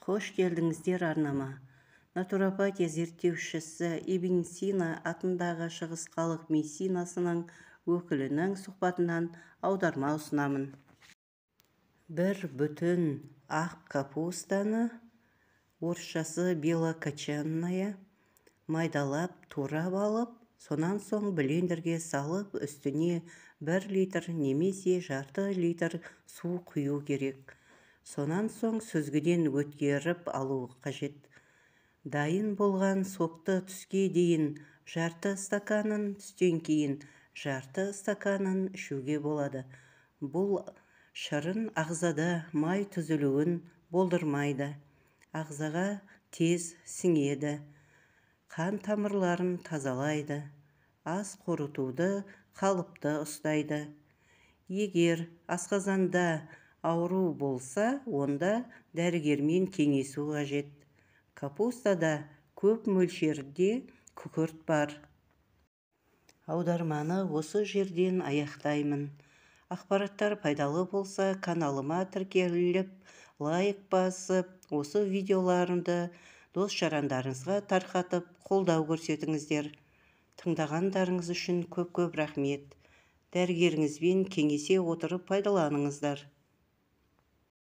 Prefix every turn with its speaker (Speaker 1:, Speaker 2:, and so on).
Speaker 1: Қош келдіңіздер арнама. Натуропатия зерттеушісі Ибн Сина атындағы Шығыс халық медицинасының өкілінің сұхбатынан аударма ұсынамын. Бір бүтін ақ капустаны, орысшасы белокочанная, майдалап турап алып, сонан соң блендерге салып, үстіне 1 литр немесе жарты литр су құю керек. Сонан соң сүзгіден өткеріп алу қажет. Дайын болған сокты түске дейін жарты стаканын, түстен кейін жарты стаканын ішуге болады. Бұл шырын ағзада май түзілуін болдырмайды. Ағзаға тез сіңеді. Қан тамырларын тазалайды. Ас қорытуды қалыпты ұстайды. Егер асқазанда ауру болса, онда дәрігермен кеңесу қажет. Капустада көп мөлшерде күкірт бар. Аударманы осы жерден аяқтаймын. Ақпараттар пайдалы болса, каналыма тіркеліп, лайк басып, осы видеоларымды дос-жарандарыңызға тарқатып, қолдау көрсетіңіздер. Тыңдағандарыңыз үшін көп-көп рахмет. Дәрігеріңізбен кеңесе отырып пайдаланыңыздар.